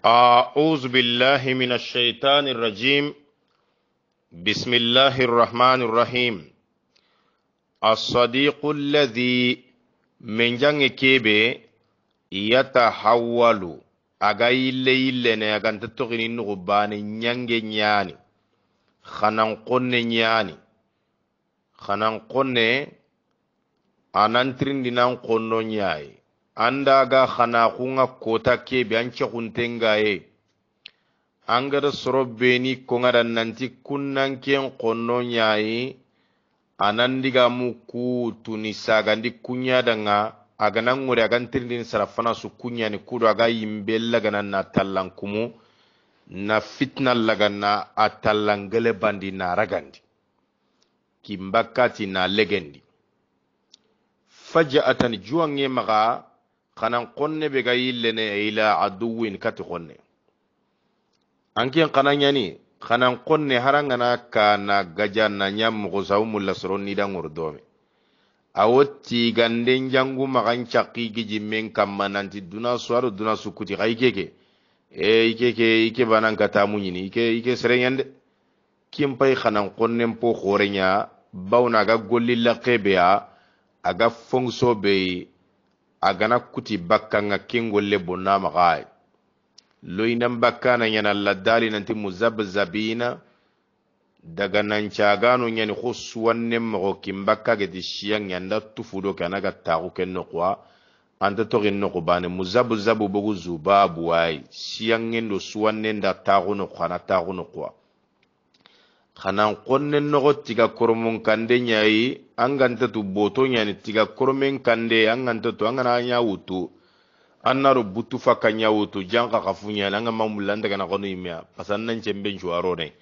أعوذ بالله من الشيطان الرجيم. بسم الله الرحمن الرحيم. الصديق الذي من جنگ كيبه يتحول أغاي الليل أغان تتغني النغبان نيانج نياني خنان قن نياني خنان قن أنانترين دينان قنو نياي andaga khana kunga kota kebe anche kuntengaye angara sorobeni kongada nanti kunnanken konno nyai anandiga muku tunisaga ndi kunya danga agana ngure agantirindin sarafana su kunya ni kudo aga yimbella gana na tallankumu na fitna lagana atallangele bandi na ragandi kimbakati na legendi faja'atan juwange maga kanan konne be ga yillene ila aduwin kati konne anken kananyani kanan konne harangana kana gajana nyam go sawmul lasron ni dan urdome awotti ganden jangu magan chaqi giji men kammananti duna suwaru duna sukuti kaykeke ike banan kata munyini ike serenyande kimpay kanan konne po khorenya bawna ga golli laqebe aga fongso be agana kuti bakka nga kingolle bonna magai loinam bakka na yana ladali nanti muzabzabina daga nan chagano nyani khuswanne mo kimbakka gedi shiyang yanda tufudo kana ga tagu kenno kwa anta to ginno ko bane muzabzabu bugu zubabu wai shiyang ngendo suwanne nda tagu no khana tagu no kwa khanan konne no tiga kormon kande nyai anganta tu boto nyani tiga kormen kande anganta tu angana nya wutu annaru butu faka nya wutu janka kafunya nanga mamulanda kana kono imya pasannan cemben juaro ne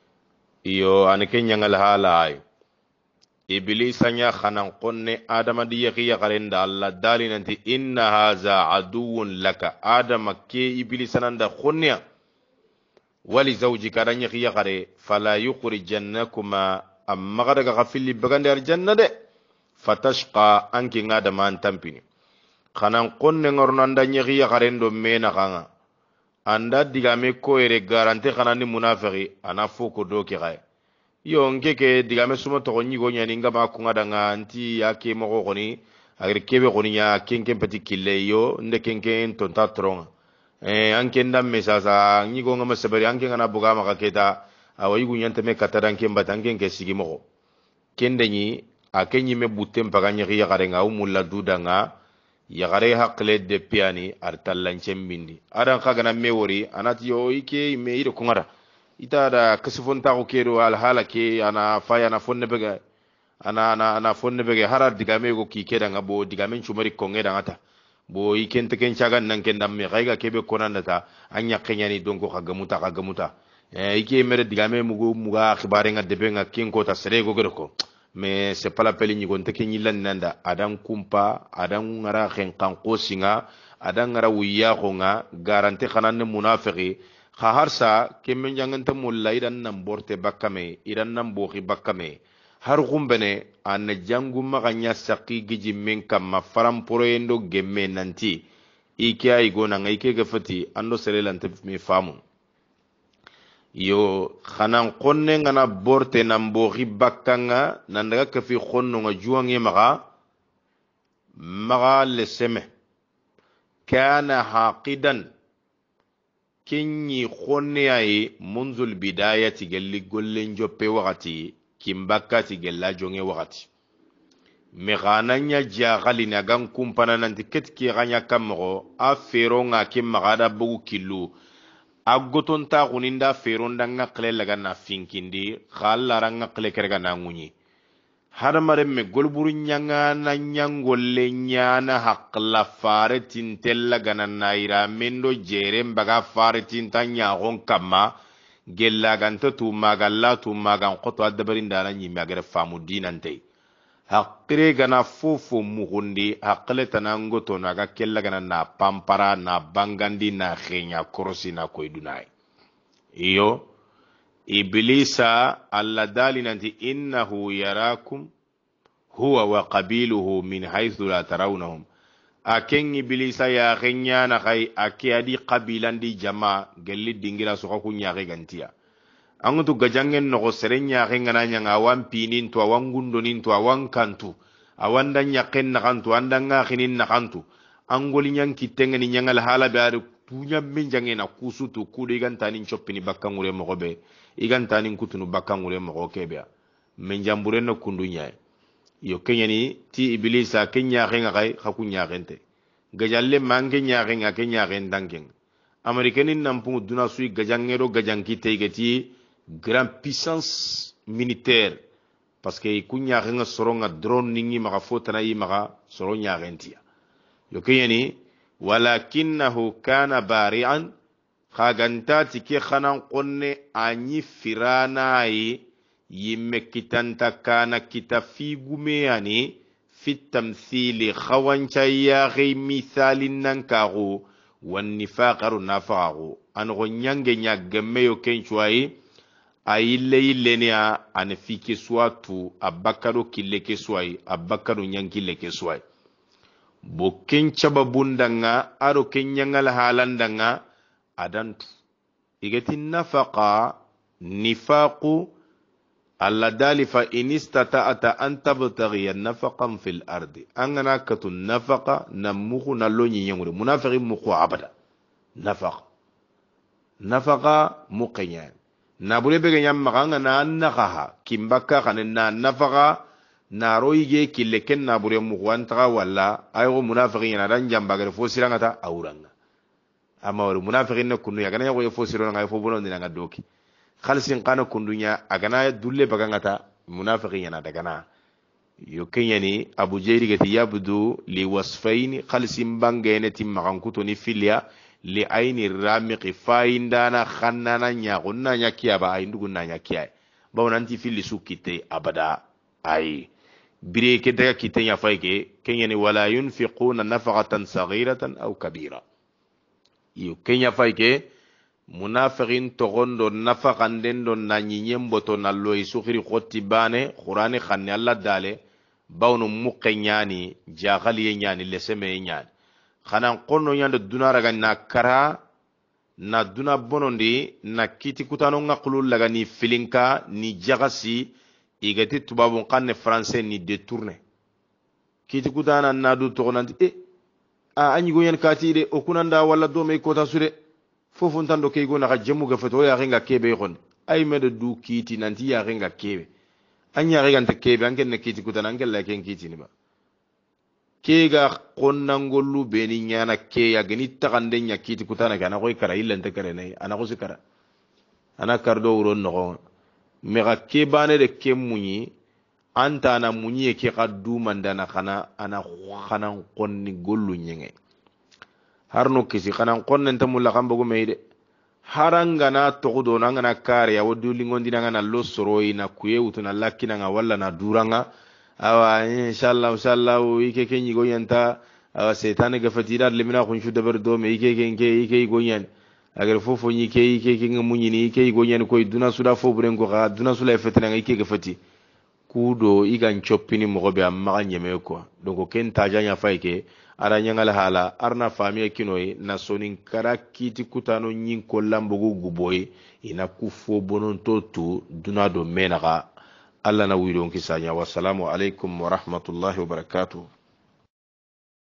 iyo anike nyangal halai iblisa nya khanan konne adama di yaqiya qarenda alla dali nanti inna haza aduwwun laka adama ke iblisa nanda khonnya wali zawjika ran yaqiya qare fala yukhrijannakuma amma kada ga gafili bagande aljanna de fatashqa anki ngada man tampini kanan konne ngorno anda nyegi ya garendo mena kanga anda digame ko ere garante kanani munafiqi ana foko doki gay yo ngeke digame suma to nyi go nyani ngama ku ngada nganti yake mo goni agir kebe goni ya kenke peti kille yo nde kenke tonta tronga anke ndam mesasa nyi go ngama sabari anke ngana buga maka keta awayi gunyante me katadan ke mbatangen ke sigimo kende nyi akenyi me butem paganya ya garenga umulla dudanga ya gare hakle de piani artallan cembindi adan kaga na mewori anati yo ike me ire kungara ita da kasifon ta ko kero al halake ana faya na fonne bega ana fonne bega harar diga me go ki keda ngabo diga men chumari konge da ngata bo ikente ken chagan nan ken damme kaiga kebe konanda ta anya kenyani donko kaga muta ike mere digame muga khibare nga debe nga kinko ta sere go ko mais c'est pas la peine ni gonte kenyi lan nanda adan kumpa adan ngara khen kanko singa adan ngara wiya ko nga garante khanan munafiqi kha harsa kemen janganta mulla idan nan borte bakame idan nan boxi bakame har gumbene an jangu maganya saqi giji men kam ma faram poroendo gemme nanti ike ay gona nga ike gafati ando sere lan tef mi famu yo khanan konne ngana borte nan boxi bakkanga nan daga kafi khonno nga juwange maga leseme kana haqidan kinyi khonne ay munzul bidayati gelli gollen joppe wakati kimbakati gella jonge wakati me gananya jagali na gan kumpana nanti ketki ganya kammo a feronga kimagada bugu killu agoton ta kuninda feronda ngakle laga na finkindi khallara ngakle kerga na ngunyi hadamare me golburu nyanga na nyangolle nyana hakla fare tintella gana naira mendo jere mbaga fare tintanya gon kama gella ganta tu magalla tu magan qoto adabarinda na nyimi agere famu dinante haqqire gana fofo mugundi haqqile tanango to naga kella gana na pampara na bangandi na khenya korosi na koydunai iyo iblisa alla dalinanti innahu yarakum huwa wa qabiluhu min haythu la tarawnahum aken ibilisa ya genya na kai ake adi qabilan di jama gelli dingira so ko nya ge gantiya angutu gajangen no serenya ge ngana nya awan pinin to awan gundonin to awan kantu awan dan yaken na kantu andan nga khinin na kantu angoli nyang kitenga ni nyangal hala baru tunya minjange na kusutu kude gantanin choppini bakkangure mo gobe igantanin kutunu bakkangure mo gokebe menjambure no kundunya yo kenyani ti iblisa kenya genga kai khakunya gente gajalle mange nya genga kenya gen dangen americanin nampu duna sui gajangero gajanki tegeti grand puissance militaire parce que kunya genga soronga drone ningi maka fotana yi maka soronya gentia yo kenyani walakinahu kana bari'an khagantati ke khanan qonne anyi firanayi yimme kitanta kana kita figumeyani fit tamthili khawanchaya ghi mithalin nankaru wan nifaqaru nafaqaru an gonyange nyagemme yo kenchwai ayille illenia an fiki swatu abakaro kille keswai abakaro nyankille keswai boken chababundanga aro kenyangal halandanga adantu igati nafaqa nifaqu alla dali fa inistata'ata an tabtaghi nafaqan fil ardi angana katu nafaqa namuhu nalonyi nyangure munafiqin muqu abada nafaqa muqinya nabure bege nyamma kanga na nakaha kimbaka kanena nafaqa naroyige kille ken nabure muqu antaka walla ayo munafiqin yana dan jambagare fo sirangata awranga amma wala munafiqin ne kunu ya kana yo fo siranga yo fo bonon dinanga doki khalsin kana kundunya agana dulle bagangata munafiqin yana dagana yo kenyani abu jayri gati yabdu li wasfain khalsin bangene timmakan kutoni filia li aini ramiqi faindana khannana nya gunna nya kiyaba ay ndugunna nya kiyay bawnanti fili sukite abada ay bire ke daga kitenya fayke kenyani wala yunfiquna nafaqatan saghiratan aw kabira yo kenya fayke munafiqin togondo nafaqanden don na nyinyen boto na loyi sukhiri khotti bane qur'ani khanni alla dale bawnu muqenyani jaghali nyani leseme nyani khanan qonno nyanda dunara ga na kara na duna bonondi na kiti kutano ngaqulul laga ni filinka ni jagasi igati tubabun qanne français ni détourné kiti kutana na du togonanti anyi go yen kati de okunanda wala do me kota sude fofo ntando kay go na jemu ga fato ya ringa kebe gon ay medo du kiti nanti ya ringa kebe anya ringa nte kebe anken ne kiti kutana anken la ken kiti ni ba ke ga qonnangollu beni nyana ke ya gani takande nya kiti kutana kana ko kara illa nte kare nay ana ko sikara ana kardo wuro no me ga ke bane de ke munyi anta na munyi ke kaddu mandana kana ana khanan qonni gollu nyenge harno kisi khanan qonnen tamulla kambo meede haranga na togudo na ngana kare ya woduli ngondi na ngana lo soroi na kuyeutu na lakina nga walla na duranga awa inshallah ike kenyi go yanta awa setane ga fatira limina khunshu dabar do me ike go yan agar fofo ni ike ngamunyi ni ike go yan koy duna suda fo buren go ga duna sula fetina ike ga fati kudo igan choppini mo be amma nyeme ko donc ken tajanya fayke ara nyangala hala arna famiye kinoy na sonin kara kiti kutano nyin ko lambugo guboy ina kufo bonon totu duna do menaga alla na wido kisanya wassalamu alaikum wa rahmatullahi wa barakatuh